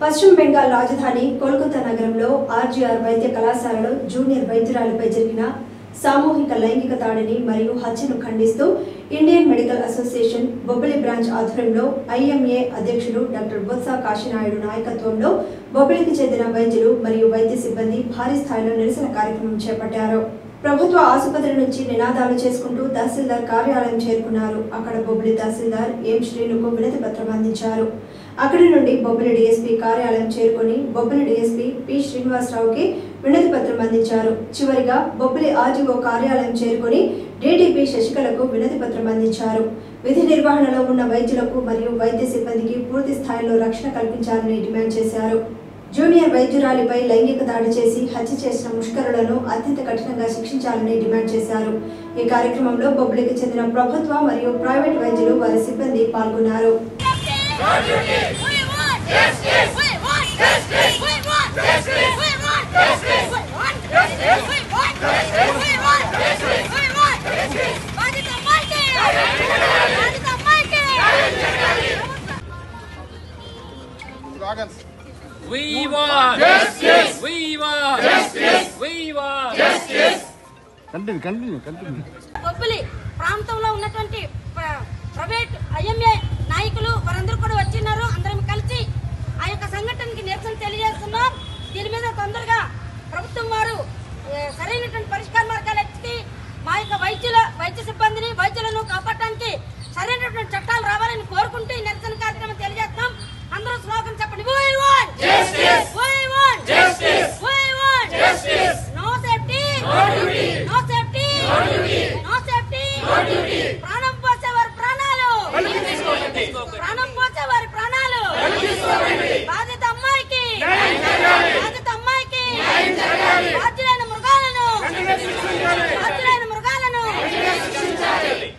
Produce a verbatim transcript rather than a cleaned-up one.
పశ్చిమ బెంగాల్ రాజధాని కోల్కతా నగరంలో ఆర్జీఆర్ వైద్య కళాశాలలో జూనియర్ వైద్యురాలిపై జరిగిన సామూహిక లైంగిక దాడిని మరియు హత్యను ఖండిస్తూ Indian medical association Bobbili branch ఆధ్వర్యంలో ఐఎంఏ అధ్యక్షుడు డాక్టర్ బొత్స కాశీనాయుడు నాయకత్వంలో బొబ్బిలికి చెందిన వైద్యులు మరియు వైద్య సిబ్బంది భారీ స్థాయిలో నిరసన కార్యక్రమం చేపట్టారు. ప్రభుత్వ ఆసుపత్రి నుంచి నినాదాలు చేసుకుంటూ తహసీల్దార్ కార్యాలయం చేరుకున్నారు. అక్కడ బొబ్బిలి తహసీల్దార్ ఎం శ్రీనుకు వినతి పత్రం అందించారు. అక్కడి నుండి బొబ్బిలి డీఎస్పీ కార్యాలయం చేరుకుని బొబ్బిలి డీఎస్పీ పి శ్రీనివాసరావుకి వినతి పత్రం అందించారు. చివరిగా బొబ్బిలి ఆర్జీఓ కార్యాలయం చేరుకుని డీడీపీ శశికళకు వినతి పత్రం అందించారు. విధి నిర్వహణలో ఉన్న వైద్యులకు మరియు వైద్య సిబ్బందికి పూర్తి స్థాయిలో రక్షణ కల్పించాలని డిమాండ్ చేశారు. జూనియర్ వైద్యురాలిపై లైంగిక దాడి చేసి హత్య చేసిన ముష్కరులను అత్యంత కఠినంగా శిక్షించాలని డిమాండ్ చేశారు. ఈ కార్యక్రమంలో బొబ్బిలికి చెందిన ప్రభుత్వ మరియు ప్రైవేట్ వైద్యులు వారి సిబ్బంది పాల్గొన్నారు. We want justice. We want justice. We want justice. Continue, continue, continue. Bobbili ప్రాంతంలో ఉన్నటువంటి ప్రైవేట్ ఐఎంఏ నాయకులు వారందరూ కూడా వచ్చినారు. అందరం కలిసి ఆ యొక్క సంఘటనకి నిరసన తెలియజేస్తున్నాం. దీని మీద తొందరగా ప్రభుత్వం వారు సరైనటువంటి పరిష్కార మార్గాలు ఎత్తి మా యొక్క వైద్యుల వైద్య సిబ్బందిని వైద్యులను కాపాడటానికి సరైనటువంటి చట్టాలు రావాలని కోరుకుంటూ ఈ నిరసన కార్యక్రమం తెలియజేస్తున్నాం. అందరూ స్లోగన్ చెప్పండి. We want justice. We want justice. We want justice. No safety. No duty. No safety. No duty. No safety. No duty.